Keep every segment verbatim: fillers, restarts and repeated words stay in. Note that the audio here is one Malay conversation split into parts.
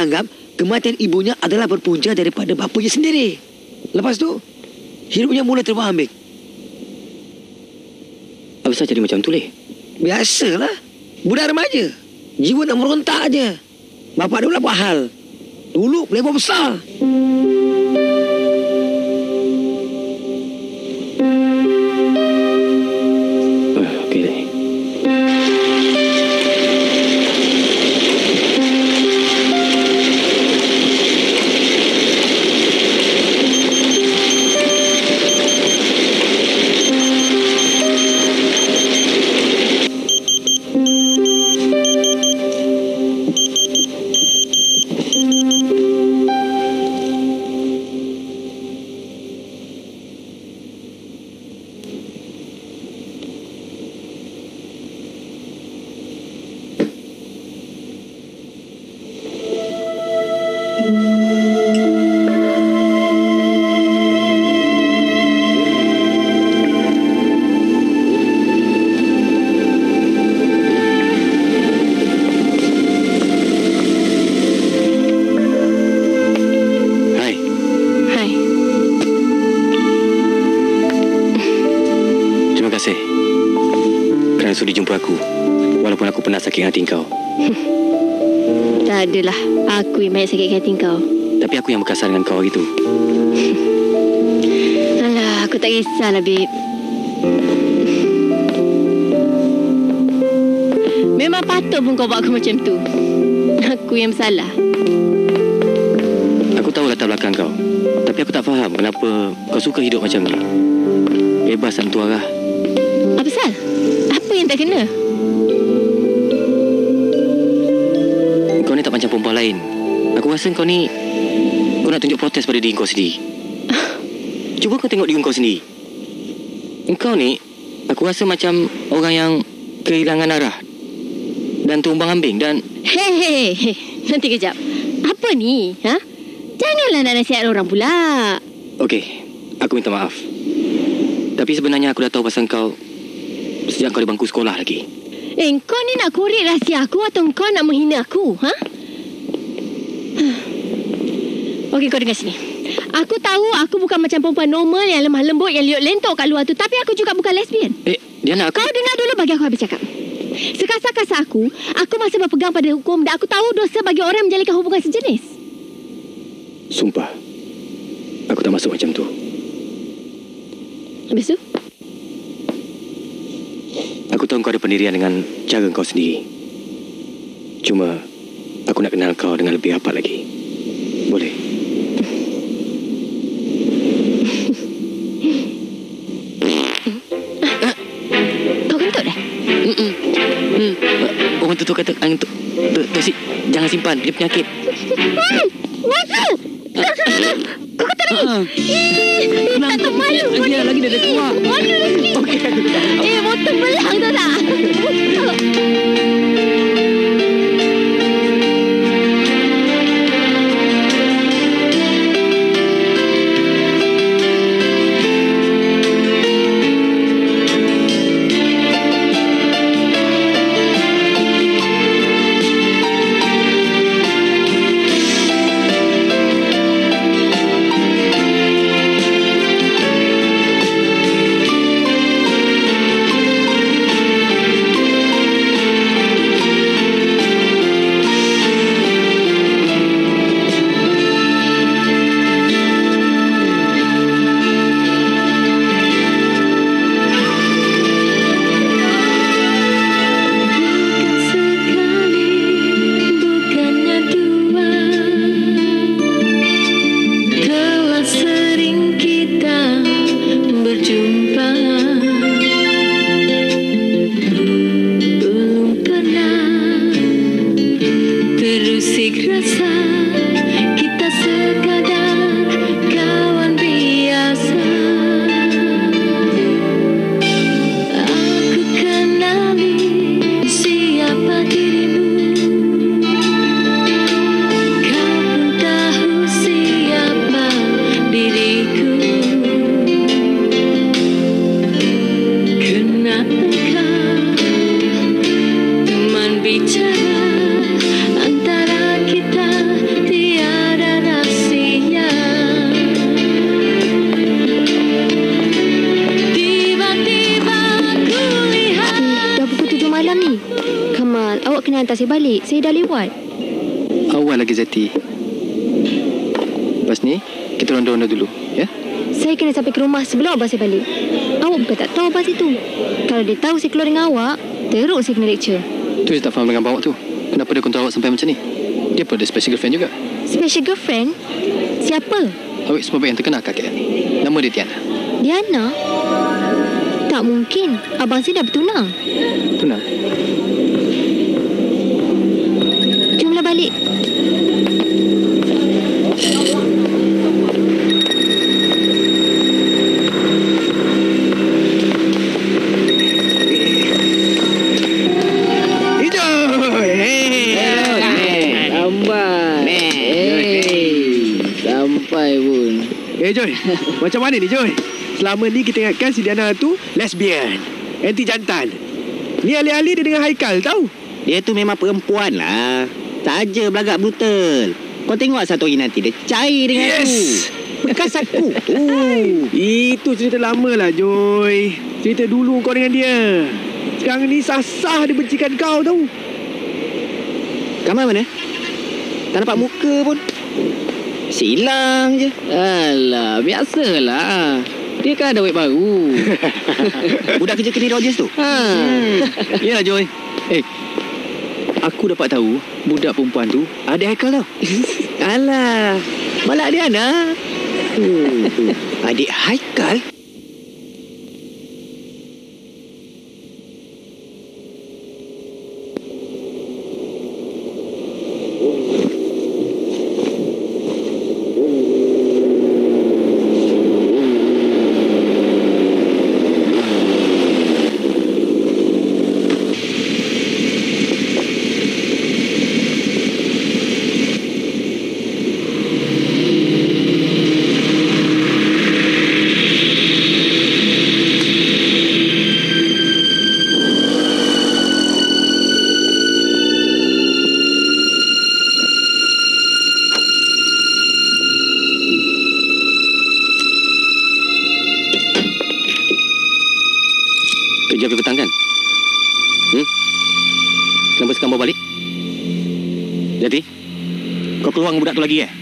menganggap kematian ibunya adalah berpunca daripada bapanya sendiri. Lepas tu, hidupnya mula terbang ambing. Apa jadi macam tu, Leh? Biasalah. Budak remaja. Jiwa nak merontak aja. Bapak dia pula buat hal. Dulu playboy besar. Uh, Okey, Leh. Sudi jumpa aku, walaupun aku pernah sakit hati kau. Tak adalah, aku yang banyak sakit hati kau. Tapi aku yang berkasar dengan kau hari tu. Alah, aku tak kisahlah, babe. Memang patut pun kau buat aku macam tu. Aku yang bersalah. Aku tahu latar belakang kau, tapi aku tak faham kenapa kau suka hidup macam ni. Bebas tanpa arah. Apa sal? Apa yang tak kena? Kau ni tak macam perempuan lain. Aku rasa kau ni, kau nak tunjuk protes pada diri kau sendiri. Cuba kau tengok diri kau sendiri. Kau ni, aku rasa macam orang yang kehilangan arah dan tumbang ambing dan... Hei, hei, hei. Nanti kejap. Apa ni? Ha? Janganlah nak nasihat orang pula. Okey, aku minta maaf. Tapi sebenarnya aku dah tahu pasal kau sejak kau di bangku sekolah lagi. Eh, kau ni nak korek rahsia aku atau kau nak menghina aku? Ha? Okey, kau dengar sini. Aku tahu aku bukan macam perempuan normal yang lemah lembut, yang liuk lentok kat luar tu. Tapi aku juga bukan lesbian. Eh, Diana, aku... Kau dengar dulu bagi aku habis cakap. Sekasar-kasar aku, aku masih berpegang pada hukum dan aku tahu dosa bagi orang menjalinkan hubungan sejenis. Sumpah, aku tak masuk macam tu. Habis tu? Aku tahu kau ada pendirian dengan cara kau sendiri. Cuma, aku nak kenal kau dengan lebih rapat lagi. Boleh? Kau kentut dah? Mm-mm. Hmm. Orang tu tu kata angin tu, tu, tu si, jangan simpan, dia penyakit. Hmm, masuk. Kau kata lagi. Uh-uh. Eh, tak tahu malu. Lagi dah, lagi dah dia keluar. Malu dah sikit. Okey, aku tak tahu. Eh, motor belang tu tak? saya balik. Saya dah lewat. Awal lagi Zati. Lepas ni kita ronda-ronda dulu, ya? Saya kena sampai ke rumah sebelum abang saya balik. Awak bukan tak tahu abang situ. Kalau dia tahu saya keluar dengan awak, teruk saya kena lecture. Tu saya tak faham dengan bawa tu. Kenapa dia kontrol awak sampai macam ni? Dia pun ada special girlfriend juga. Special girlfriend? Siapa? Awak sebab yang terkenal kat K L. Nama dia Tiana. Diana? Tak mungkin. Abang saya dah bertunang. Tunang? Jomlah balik. Eh Joy, macam mana ni Joy? Selama ni kita ingatkan si Diana tu lesbian, anti jantan. Ni alih-alih dia dengan Haikal tahu. Dia tu memang perempuan lah. Saja belagak brutal. Kau tengok satu hari nanti dia cair dengan yes. aku. Bekas aku tu. Itu cerita lama lah Joy. Cerita dulu kau dengan dia. Sekarang ni sah-sah dia bencikan kau tahu. Kamal mana? Tak nampak muka pun. Silang je. Alah, biasalah. Dia kan ada web baru. Budak kerja Kenny Rogers tu. Ha. Hmm. Yalah Joy. Eh, aku dapat tahu budak perempuan tu ada Haikal tau. Alah, malah dia anak. Hmm. Adik Haikal? Kerja api petang kan? Hmm? Kenapa sekarang bawa balik? Jati? Kau keluar dengan budak tu lagi eh?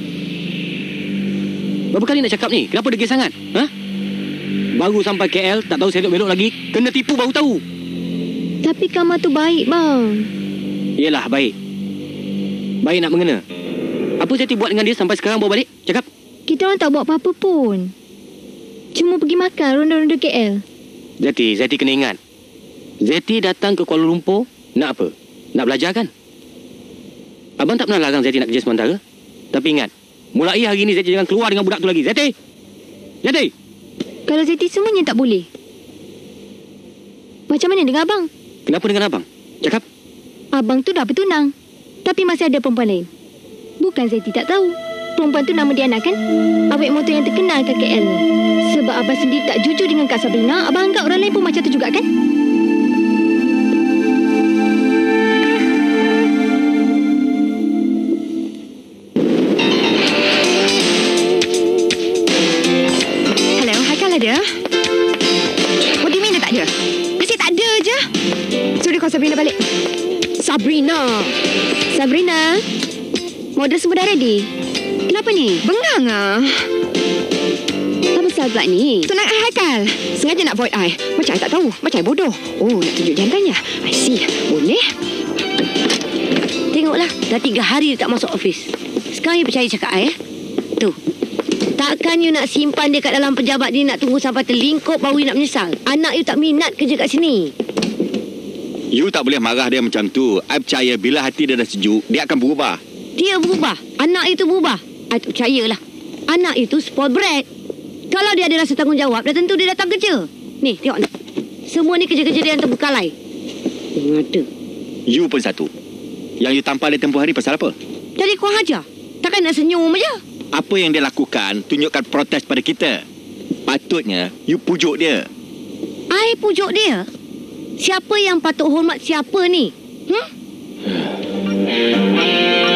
Berapa kali nak cakap ni? Kenapa degil sangat? Ha? Baru sampai K L, tak tahu selok belok lagi. Kena tipu baru tahu. Tapi Kamal tu baik bang. Yelah, baik. Baik nak mengena. Apa Jati buat dengan dia sampai sekarang bawa balik? Cakap. Kita orang tak buat apa-apa pun. Cuma pergi makan ronda-ronda K L. Zati, Zati kena ingat. Zati datang ke Kuala Lumpur nak apa? Nak belajar kan? Abang tak pernah larang Zati nak kerja sementara. Tapi ingat, mulai hari ni Zati jangan keluar dengan budak tu lagi. Zati! Zati! Kalau Zati semuanya tak boleh. Macam mana dengan abang? Kenapa dengan abang? Cakap. Abang tu dah bertunang. Tapi masih ada perempuan lain. Bukan Zati tak tahu. Perempuan tu nama Diana kan? Awet motor yang terkenal kat K L ni. Sebab abang sendiri tak jujur dengan Kak Sabrina, abang anggap orang lain pun macam tu juga kan? Hello, Haikal ada? What do you mean dia tak ada? Asyik tak ada je. Suruh kau Sabrina balik. Sabrina. Sabrina, model semua dah ready? Kenapa ni? Bengang ah. Apa pasal pula ni? Tunang I Haikal. Sengaja nak void I. Macam I tak tahu. Macam I bodoh. Oh, nak tunjuk jantannya. I see. Boleh. Tengoklah, dah tiga hari dia tak masuk office. Sekarang you percaya cakap I eh? Tu. Takkan you nak simpan dia kat dalam pejabat ni, nak tunggu sampai terlingkup baru you nak menyesal? Anak you tak minat kerja kat sini. You tak boleh marah dia macam tu. I percaya bila hati dia dah sejuk, dia akan berubah. Dia berubah. Anak itu berubah. I tak percayalah. Anak itu spoiled brat. Kalau dia ada rasa tanggungjawab, dah tentu dia datang kerja. Ni, tengok ni. Semua ni kerja-kerja dia yang terbekalai. Ada. You pun satu. Yang you tampal dia tempoh hari pasal apa? Jadi kurang ajar. Takkan nak senyum aja. Apa yang dia lakukan, tunjukkan protes pada kita. Patutnya, you pujuk dia. I pujuk dia? Siapa yang patut hormat siapa ni? Hmm?